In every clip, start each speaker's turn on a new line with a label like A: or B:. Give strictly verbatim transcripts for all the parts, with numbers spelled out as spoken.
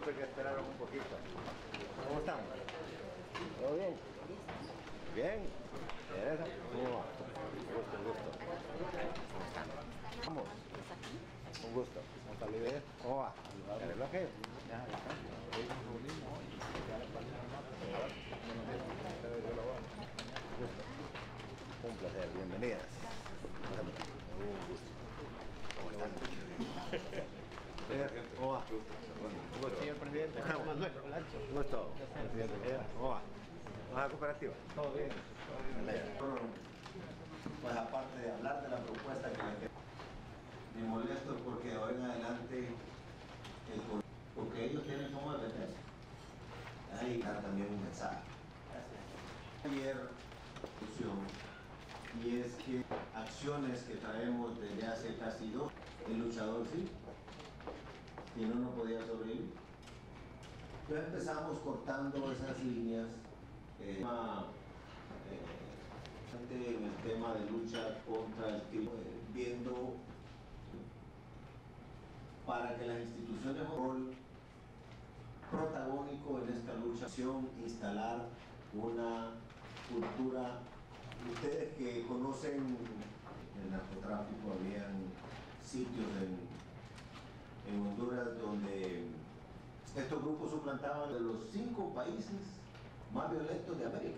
A: Tuve que esperar un poquito. ¿Cómo estamos? ¿Todo bien? Bien. ¿Teresa? ¿Cómo va? Un gusto, un gusto. ¿Cómo están? Vamos. Un gusto. ¿Cómo está la idea? ¿Cómo va? ¿Ya arregló aquello? Ya, ya está. Hoy nos reunimos hoy y ya le pasé la nota. Un gusto. Un placer. Bienvenidas. Un gusto. ¿Cómo están? ¿Cómo va? Un gusto. Señor presidente, Manuel Olancho. Un gusto. Presidente, ¿cómo va? ¿Vas a la cooperativa? Todo bien.
B: Pues aparte de hablar de la propuesta que le me molesto porque de ahora en adelante, el, porque ellos tienen como dependencia. Ahí dar también un mensaje. Ayer, y es que acciones que traemos desde hace casi dos, el luchador sí, si no, no podía sobrevivir. Entonces empezamos cortando esas líneas, eh, eh, en el tema de lucha contra el crimen, eh, viendo para que las instituciones jueguen un rol protagónico en esta lucha, instalar una cultura. Ustedes que conocen el narcotráfico, habían sitios en, en Honduras donde estos grupos suplantaban de los cinco países más violentos de América.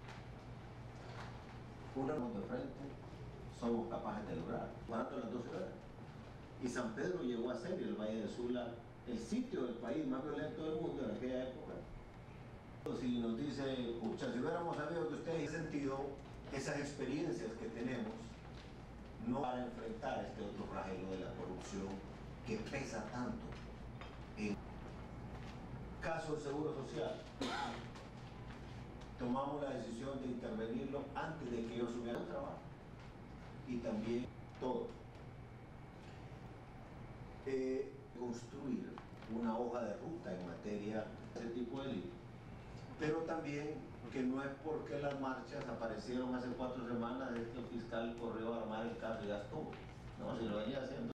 B: Una de frente, somos capaces de lograr, barato en las dos ciudades. Y San Pedro llegó a ser, y el Valle de Sula, el sitio del país más violento del mundo en aquella época. Si nos dice, pucha, si hubiéramos sabido que ustedes, en ese sentido, esas experiencias que tenemos, no para enfrentar este otro flagelo de la corrupción que pesa tanto. En caso del Seguro Social, tomamos la decisión de intervenirlo antes de que ellos subieran trabajo. Y también todo. Eh, construir una hoja de ruta en materia de ese tipo de ley, pero también que no es porque las marchas aparecieron hace cuatro semanas, este fiscal corrió a armar el caso y ya estuvo, no, si lo venía haciendo